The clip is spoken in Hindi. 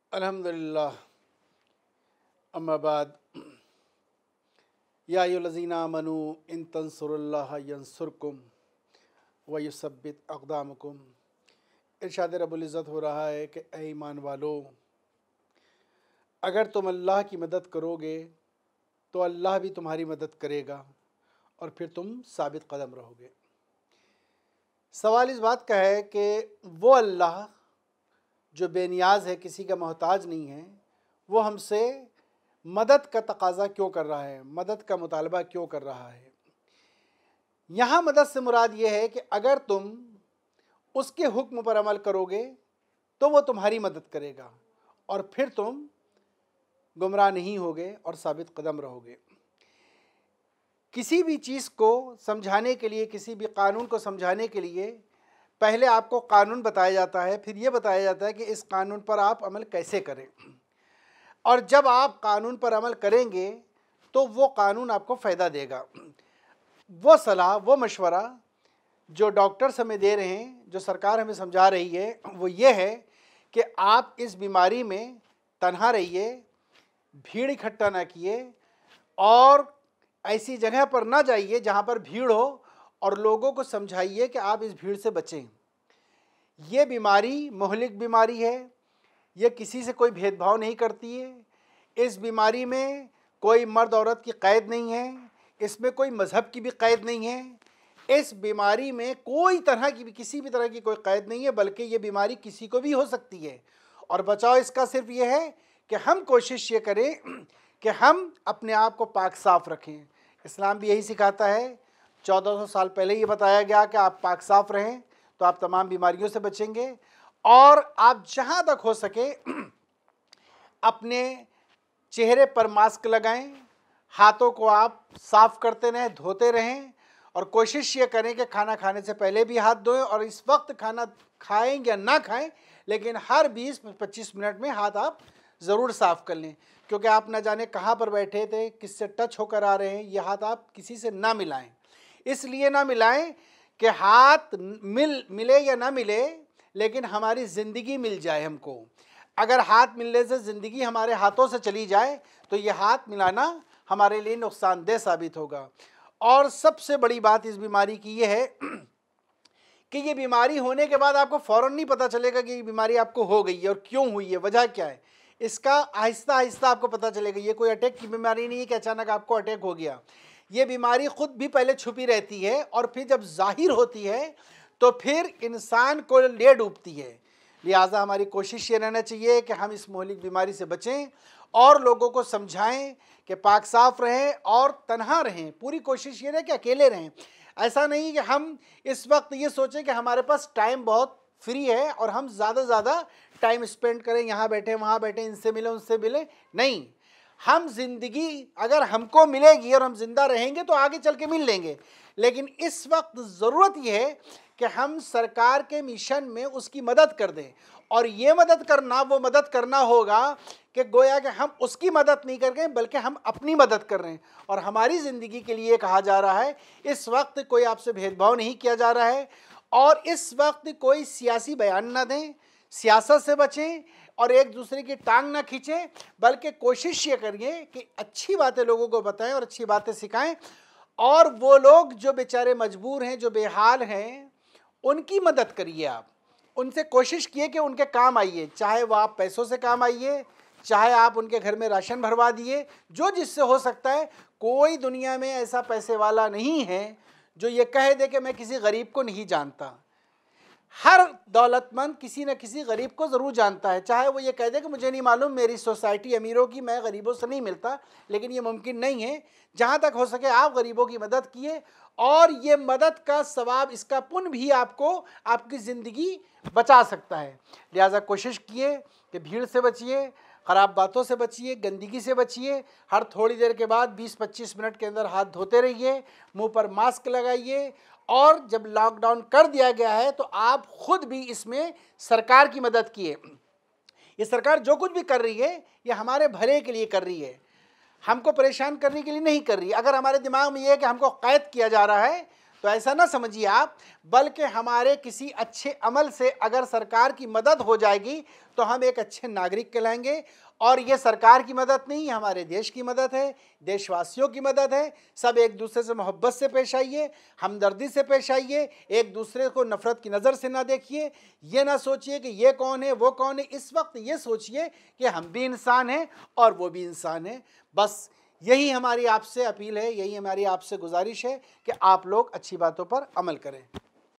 अल्हम्दुलिल्लाह अम्मा बाद या अय्युहल्लज़ीना आमनू इन तंसुरुल्लाह यंसुरकुम व युसब्बित अक़दामकुम। इरशाद रब्बुल इज़्ज़त हो रहा है कि ऐ ईमान वालो, अगर तुम अल्लाह की मदद करोगे तो अल्लाह भी तुम्हारी मदद करेगा और फिर तुम साबित कदम रहोगे। सवाल इस बात का है कि वो अल्लाह जो बेनियाज है, किसी का मोहताज नहीं है, वो हमसे मदद का तकाज़ा क्यों कर रहा है, मदद का मुतालबा क्यों कर रहा है। यहाँ मदद से मुराद ये है कि अगर तुम उसके हुक्म पर अमल करोगे तो वो तुम्हारी मदद करेगा और फिर तुम गुमराह नहीं होगे और साबित कदम रहोगे। किसी भी चीज़ को समझाने के लिए, किसी भी कानून को समझाने के लिए पहले आपको कानून बताया जाता है, फिर ये बताया जाता है कि इस कानून पर आप अमल कैसे करें। और जब आप कानून पर अमल करेंगे तो वो कानून आपको फ़ायदा देगा। वो सलाह, वो मशवरा जो डॉक्टर्स हमें दे रहे हैं, जो सरकार हमें समझा रही है, वो ये है कि आप इस बीमारी में तन्हा रहिए, भीड़ इकट्ठा ना किए और ऐसी जगह पर ना जाइए जहाँ पर भीड़ हो, और लोगों को समझाइए कि आप इस भीड़ से बचें। ये बीमारी मोहलिक बीमारी है, ये किसी से कोई भेदभाव नहीं करती है। इस बीमारी में कोई मर्द औरत की क़ैद नहीं है, इसमें कोई मज़हब की भी क़ैद नहीं है, इस बीमारी में कोई तरह की भी, किसी भी तरह की कोई क़ैद नहीं है, बल्कि ये बीमारी किसी को भी हो सकती है। और बचाव इसका सिर्फ ये है कि हम कोशिश ये करें कि हम अपने आप को पाक साफ़ रखें। इस्लाम भी यही सिखाता है। 1400 साल पहले ये बताया गया कि आप पाक साफ़ रहें तो आप तमाम बीमारियों से बचेंगे। और आप जहाँ तक हो सके अपने चेहरे पर मास्क लगाएं, हाथों को आप साफ़ करते रहें, धोते रहें, और कोशिश ये करें कि खाना खाने से पहले भी हाथ धोएं और इस वक्त खाना खाएं या ना खाएं, लेकिन हर 20-25 मिनट में हाथ आप ज़रूर साफ़ कर लें, क्योंकि आप ना जाने कहाँ पर बैठे थे, किससे टच होकर आ रहे हैं। ये हाथ आप किसी से ना मिलाएं। इसलिए ना मिलाएं कि हाथ मिले या ना मिले, लेकिन हमारी ज़िंदगी मिल जाए हमको। अगर हाथ मिलने से ज़िंदगी हमारे हाथों से चली जाए तो ये हाथ मिलाना हमारे लिए नुकसानदेह साबित होगा। और सबसे बड़ी बात इस बीमारी की ये है कि ये बीमारी होने के बाद आपको फ़ौरन नहीं पता चलेगा कि ये बीमारी आपको हो गई है और क्यों हुई है, वजह क्या है। इसका आहिस्ता आहिस्ता आपको पता चलेगा। ये कोई अटैक की बीमारी नहीं है कि अचानक आपको अटैक हो गया। ये बीमारी ख़ुद भी पहले छुपी रहती है और फिर जब ज़ाहिर होती है तो फिर इंसान को ले डूबती है। लिहाजा हमारी कोशिश ये रहना चाहिए कि हम इस मोहलिक बीमारी से बचें और लोगों को समझाएं कि पाक साफ़ रहें और तन्हा रहें। पूरी कोशिश ये रहे कि अकेले रहें। ऐसा नहीं कि हम इस वक्त ये सोचें कि हमारे पास टाइम बहुत फ्री है और हम ज़्यादा से ज़्यादा टाइम स्पेंड करें, यहाँ बैठे वहाँ बैठे, इनसे मिले उनसे मिले। नहीं, हम ज़िंदगी अगर हमको मिलेगी और हम ज़िंदा रहेंगे तो आगे चल के मिल लेंगे, लेकिन इस वक्त ज़रूरत यह है कि हम सरकार के मिशन में उसकी मदद कर दें। और ये मदद करना, वो मदद करना होगा कि गोया कि हम उसकी मदद नहीं कर रहे बल्कि हम अपनी मदद कर रहे हैं। और हमारी ज़िंदगी के लिए कहा जा रहा है, इस वक्त कोई आपसे भेदभाव नहीं किया जा रहा है और इस वक्त कोई सियासी बयान ना दें, सियासत से बचें और एक दूसरे की टांग ना खींचें, बल्कि कोशिश ये करिए कि अच्छी बातें लोगों को बताएं और अच्छी बातें सिखाएं। और वो लोग जो बेचारे मजबूर हैं, जो बेहाल हैं, उनकी मदद करिए। आप उनसे कोशिश किए कि उनके काम आइए, चाहे वो आप पैसों से काम आइए, चाहे आप उनके घर में राशन भरवा दिए, जो जिससे हो सकता है। कोई दुनिया में ऐसा पैसे वाला नहीं है जो ये कह दे कि मैं किसी गरीब को नहीं जानता। हर दौलतमंद किसी न किसी गरीब को ज़रूर जानता है, चाहे वो ये कह दे कि मुझे नहीं मालूम, मेरी सोसाइटी अमीरों की, मैं गरीबों से नहीं मिलता। लेकिन ये मुमकिन नहीं है। जहाँ तक हो सके आप गरीबों की मदद किए और ये मदद का सवाब, इसका पुण्य भी आपको आपकी ज़िंदगी बचा सकता है। लिहाजा कोशिश किए कि भीड़ से बचिए, ख़राब बातों से बचिए, गंदगी से बचिए। हर थोड़ी देर के बाद 20-25 मिनट के अंदर हाथ धोते रहिए, मुंह पर मास्क लगाइए। और जब लॉकडाउन कर दिया गया है तो आप खुद भी इसमें सरकार की मदद किए। ये सरकार जो कुछ भी कर रही है ये हमारे भले के लिए कर रही है, हमको परेशान करने के लिए नहीं कर रही। अगर हमारे दिमाग में ये है कि हमको कैद किया जा रहा है तो ऐसा ना समझिए आप, बल्कि हमारे किसी अच्छे अमल से अगर सरकार की मदद हो जाएगी तो हम एक अच्छे नागरिक कहलाएंगे। और ये सरकार की मदद नहीं, हमारे देश की मदद है, देशवासियों की मदद है। सब एक दूसरे से मोहब्बत से पेश आइए, हमदर्दी से पेश आइए, एक दूसरे को नफ़रत की नज़र से ना देखिए। ये ना सोचिए कि ये कौन है वो कौन है, इस वक्त ये सोचिए कि हम भी इंसान हैं और वो भी इंसान है। बस यही हमारी आपसे अपील है, यही हमारी आपसे गुजारिश है कि आप लोग अच्छी बातों पर अमल करें।